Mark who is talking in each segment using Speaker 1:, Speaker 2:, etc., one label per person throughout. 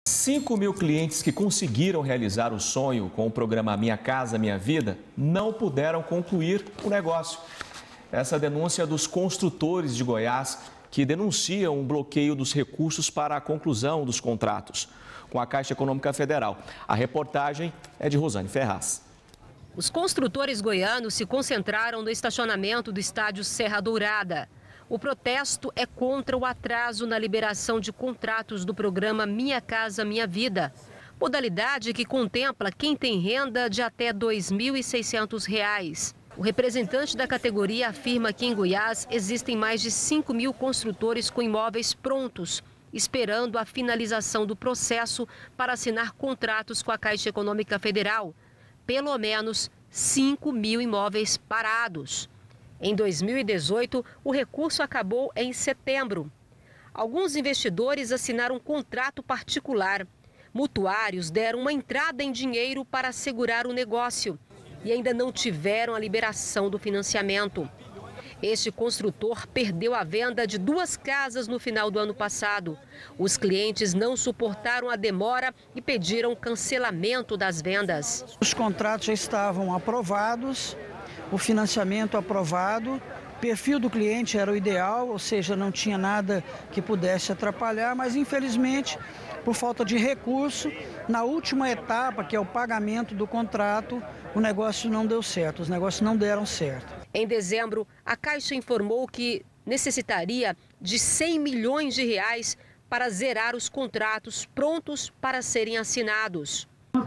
Speaker 1: 5.000 clientes que conseguiram realizar o sonho com o programa Minha Casa Minha Vida não puderam concluir o negócio. Essa denúncia é dos construtores de Goiás que denunciam um bloqueio dos recursos para a conclusão dos contratos com a Caixa Econômica Federal. A reportagem é de Rosane Ferraz.
Speaker 2: Os construtores goianos se concentraram no estacionamento do estádio Serra Dourada. O protesto é contra o atraso na liberação de contratos do programa Minha Casa Minha Vida, modalidade que contempla quem tem renda de até R$ 2.600. O representante da categoria afirma que em Goiás existem mais de 5.000 construtores com imóveis prontos, esperando a finalização do processo para assinar contratos com a Caixa Econômica Federal. Pelo menos 5.000 imóveis parados. Em 2018, o recurso acabou em setembro. Alguns investidores assinaram um contrato particular. Mutuários deram uma entrada em dinheiro para assegurar o negócio e ainda não tiveram a liberação do financiamento. Este construtor perdeu a venda de 2 casas no final do ano passado. Os clientes não suportaram a demora e pediram cancelamento das vendas.
Speaker 3: Os contratos já estavam aprovados, o financiamento aprovado, o perfil do cliente era o ideal, ou seja, não tinha nada que pudesse atrapalhar, mas infelizmente, por falta de recurso, na última etapa, que é o pagamento do contrato, o negócio não deu certo, os negócios não deram certo.
Speaker 2: Em dezembro, a Caixa informou que necessitaria de 100 milhões de reais para zerar os contratos prontos para serem assinados.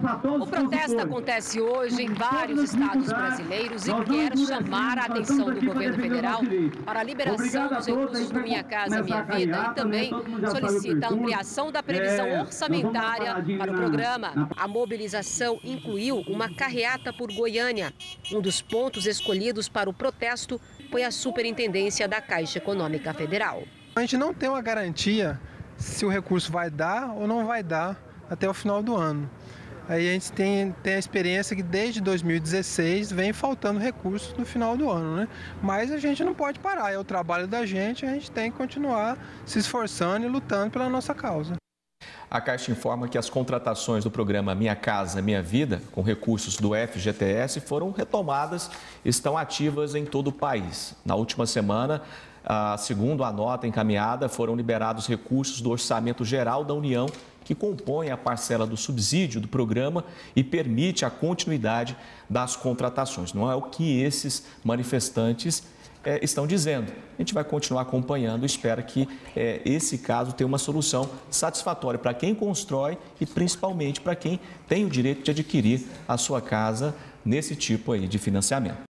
Speaker 2: O protesto acontece hoje em vários estados brasileiros e quer chamar a atenção do governo federal para a liberação dos recursos do Minha Casa Minha Vida e também solicita a ampliação da previsão orçamentária para o programa. A mobilização incluiu uma carreata por Goiânia. Um dos pontos escolhidos para o protesto foi a Superintendência da Caixa Econômica Federal.
Speaker 4: A gente não tem uma garantia se o recurso vai dar ou não vai dar até o final do ano. Aí a gente tem a experiência que desde 2016 vem faltando recursos no final do ano, né? Mas a gente não pode parar, é o trabalho da gente, a gente tem que continuar se esforçando e lutando pela nossa causa.
Speaker 1: A Caixa informa que as contratações do programa Minha Casa Minha Vida, com recursos do FGTS, foram retomadas e estão ativas em todo o país. Na última semana, segundo a nota encaminhada, foram liberados recursos do Orçamento Geral da União, que compõe a parcela do subsídio do programa e permite a continuidade das contratações. Não é o que esses manifestantes estão dizendo. A gente vai continuar acompanhando e espera que esse caso tenha uma solução satisfatória para quem constrói e principalmente para quem tem o direito de adquirir a sua casa nesse tipo aí de financiamento.